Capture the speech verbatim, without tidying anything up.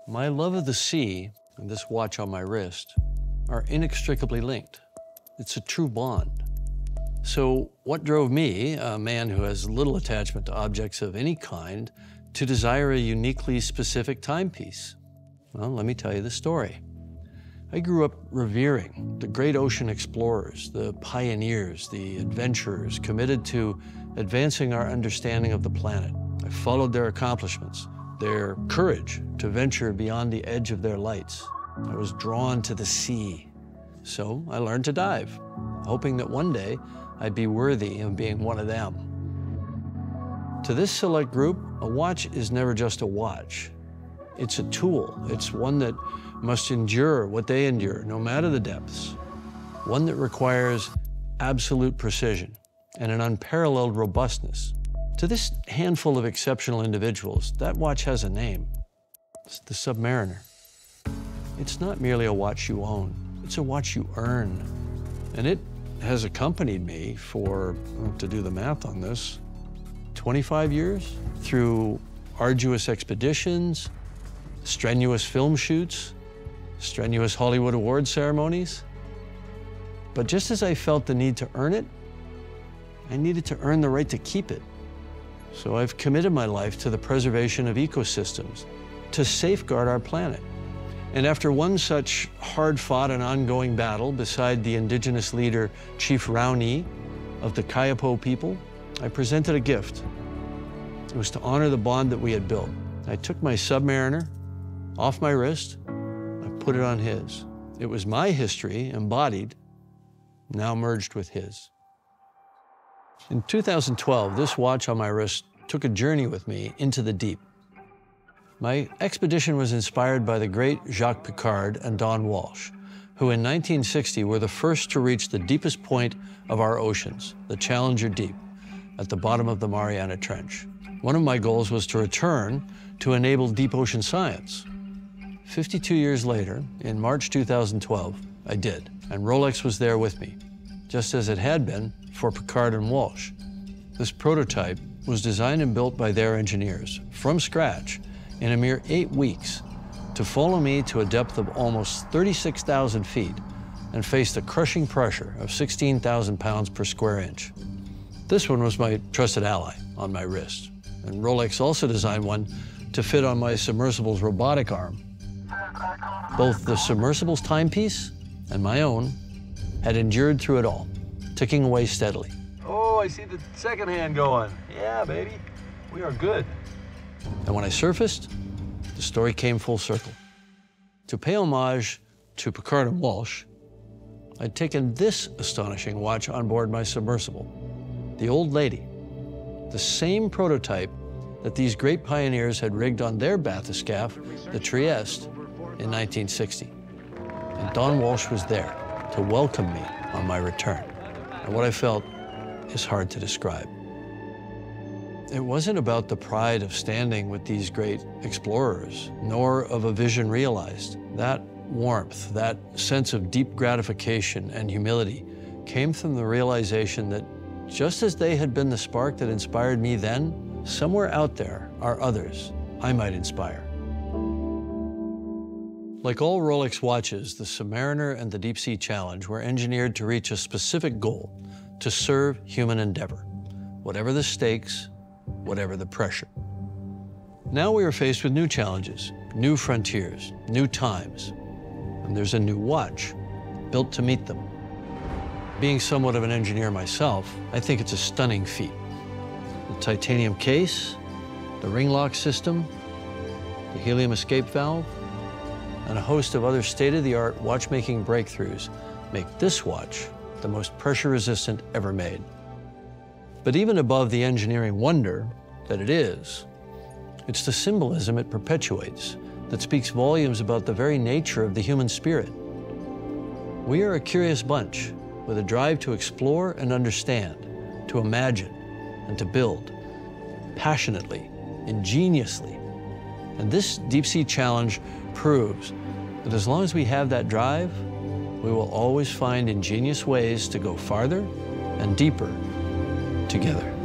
My love of the sea and this watch on my wrist are inextricably linked. It's a true bond. So what drove me, a man who has little attachment to objects of any kind, to desire a uniquely specific timepiece? Well, let me tell you the story. I grew up revering the great ocean explorers, the pioneers, the adventurers committed to advancing our understanding of the planet. I followed their accomplishments, their courage to venture beyond the edge of their lights. I was drawn to the sea. So I learned to dive, hoping that one day I'd be worthy of being one of them. To this select group, a watch is never just a watch. It's a tool. It's one that must endure what they endure, no matter the depths. One that requires absolute precision and an unparalleled robustness. To this handful of exceptional individuals, that watch has a name. It's the Submariner. It's not merely a watch you own. It's a watch you earn. And it has accompanied me for, well, to do the math on this, twenty-five years, through arduous expeditions, strenuous film shoots, strenuous Hollywood award ceremonies. But just as I felt the need to earn it, I needed to earn the right to keep it. So I've committed my life to the preservation of ecosystems, to safeguard our planet. And after one such hard-fought and ongoing battle beside the indigenous leader, Chief Raoni of the Kayapo people, I presented a gift. It was to honor the bond that we had built. I took my Submariner off my wrist, I put it on his. It was my history embodied, now merged with his. In two thousand twelve, this watch on my wrist took a journey with me into the deep. My expedition was inspired by the great Jacques Piccard and Don Walsh, who in nineteen sixty were the first to reach the deepest point of our oceans, the Challenger Deep, at the bottom of the Mariana Trench. One of my goals was to return to enable deep ocean science. fifty-two years later, in March two thousand twelve, I did, and Rolex was there with me, just as it had been for Piccard and Walsh. This prototype was designed and built by their engineers, from scratch, in a mere eight weeks, to follow me to a depth of almost thirty-six thousand feet and face the crushing pressure of sixteen thousand pounds per square inch. This one was my trusted ally on my wrist, and Rolex also designed one to fit on my submersible's robotic arm. Both the submersible's timepiece and my own had endured through it all, ticking away steadily. Oh, I see the second hand going. Yeah, baby, we are good. And when I surfaced, the story came full circle. To pay homage to Piccard and Walsh, I'd taken this astonishing watch on board my submersible, the Old Lady, the same prototype that these great pioneers had rigged on their bathyscaphe, the Trieste, in nineteen sixty. And Don Walsh was there to welcome me on my return. And what I felt is hard to describe. It wasn't about the pride of standing with these great explorers, nor of a vision realized. That warmth, that sense of deep gratification and humility came from the realization that just as they had been the spark that inspired me then, somewhere out there are others I might inspire. Like all Rolex watches, the Submariner and the Deepsea Challenge were engineered to reach a specific goal, to serve human endeavor, whatever the stakes, whatever the pressure. Now we are faced with new challenges, new frontiers, new times, and there's a new watch built to meet them. Being somewhat of an engineer myself, I think it's a stunning feat. The titanium case, the ring lock system, the helium escape valve, and a host of other state-of-the-art watchmaking breakthroughs make this watch the most pressure-resistant ever made. But even above the engineering wonder that it is, it's the symbolism it perpetuates that speaks volumes about the very nature of the human spirit. We are a curious bunch with a drive to explore and understand, to imagine and to build, passionately, ingeniously. And this Deepsea Challenge proves that as long as we have that drive, we will always find ingenious ways to go farther and deeper together.